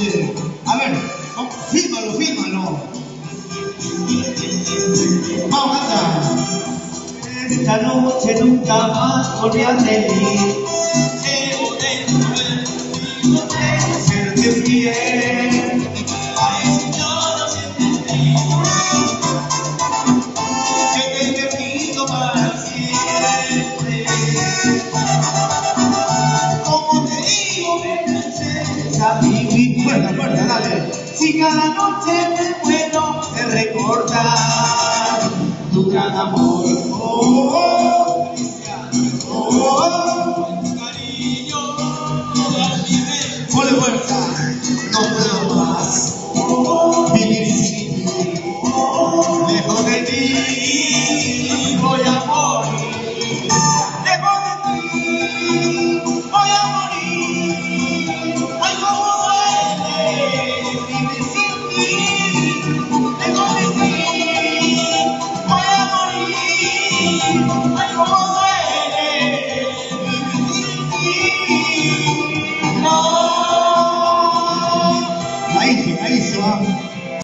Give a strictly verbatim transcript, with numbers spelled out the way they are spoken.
noche. A ver, oh, fírmalo, fírmalo. Vamos a cantar. Esta noche nunca más volví a reír. Serte fiel. Que te pido para siempre. Como te digo, me enseñas a vivir. Fuerza, fuerza, dale. Si cada noche me puedo de recordar tu gran amor. Oh, oh, oh, oh, tu cariño. Ponle fuerza. No puedo más vivir sin ti. Lejos de ti voy a morir. Lejos de ti voy a morir. Ay, cómo duele vivir sin ti. Lejos de ti voy a morir. Ay, cómo duele.